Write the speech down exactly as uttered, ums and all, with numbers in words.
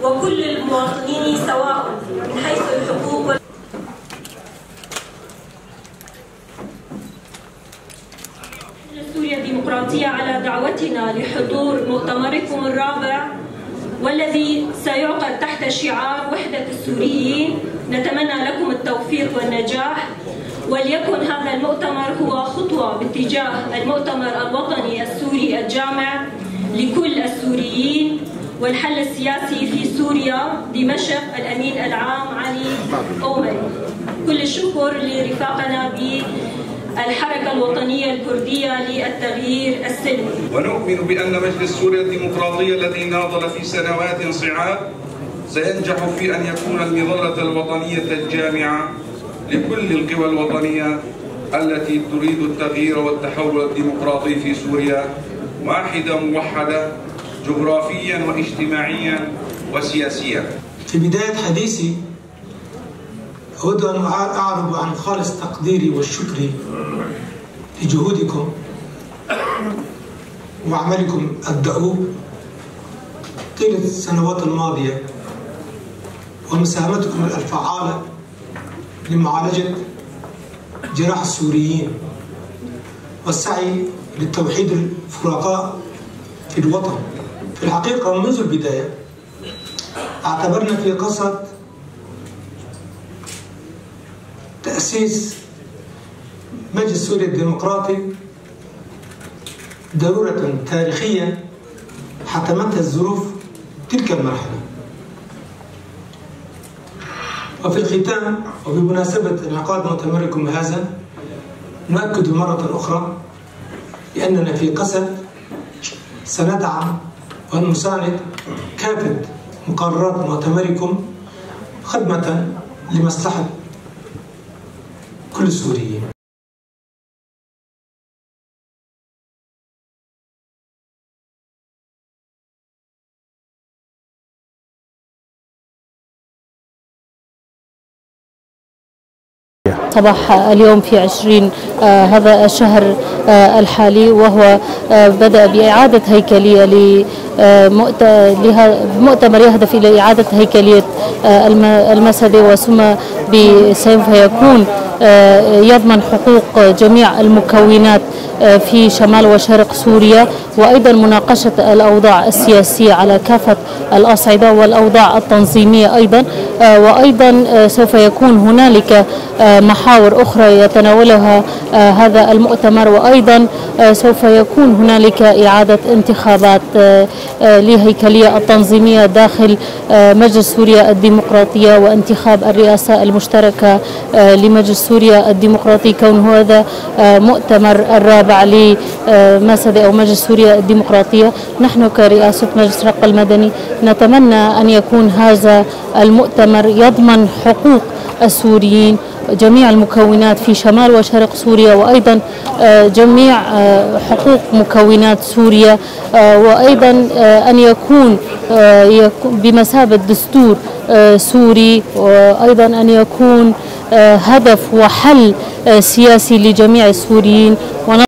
وكل المواطنين سواء من حيث الحقوق وال... سوريا الديمقراطية على دعوتنا لحضور مؤتمركم الرابع والذي سيعقد تحت شعار وحدة السوريين. نتمنى لكم التوفيق والنجاح، وليكن هذا المؤتمر هو خطوة باتجاه المؤتمر الوطني السوري الجامع لكل السوريين والحل السياسي في سوريا. دمشق، الأمين العام علي أومري. كل الشكر لرفاقنا بالحركة الوطنية الكردية للتغيير السلمي. ونؤمن بأن مجلس سوريا الديمقراطية الذي ناضل في سنوات صعاب سينجح في أن يكون المظلة الوطنية الجامعة لكل القوى الوطنية التي تريد التغيير والتحول الديمقراطي في سوريا، واحدة موحدة جغرافيا واجتماعيا وسياسيا. في بداية حديثي أود أن أعرب عن خالص تقديري والشكر لجهودكم وعملكم الدؤوب طيلة السنوات الماضية ومساهمتكم الفعالة لمعالجة جراح السوريين والسعي للتوحيد الفرقاء في الوطن. في الحقيقة منذ البداية اعتبرنا في قصد تأسيس مجلس سوريا الديمقراطي ضرورة تاريخية حتمتها الظروف تلك المرحلة. وفي الختام وبمناسبة انعقاد مؤتمركم هذا نؤكد مرة أخرى بأننا في قسد سندعم ونساند كافة مقررات مؤتمركم خدمة لمصلحة كل السوريين. صباح اليوم في عشرين آه هذا الشهر آه الحالي، وهو آه بدأ بإعادة هيكلية لمؤتمر يهدف إلى إعادة هيكلية آه المسألة، وثم سوف يكون آه يضمن حقوق جميع المكونات آه في شمال وشرق سوريا، وأيضا مناقشة الأوضاع السياسية على كافة الأصعدة والأوضاع التنظيمية أيضا، آه وأيضا آه سوف يكون هنالك آه محاور أخرى يتناولها آه هذا المؤتمر، وأيضا آه سوف يكون هنالك إعادة انتخابات آه آه لهيكلية التنظيمية داخل آه مجلس سوريا الديمقراطية، وانتخاب الرئاسة المشتركة آه لمجلس سوريا الديمقراطي، كون هذا آه مؤتمر الرابع لمسد أو مجلس سوريا الديمقراطية. نحن كرئاسة مجلس رق المدني نتمنى أن يكون هذا المؤتمر يضمن حقوق السوريين جميع المكونات في شمال وشرق سوريا، وأيضا جميع حقوق مكونات سوريا، وأيضا أن يكون بمثابة دستور سوري، وأيضا أن يكون هدف وحل سياسي لجميع السوريين.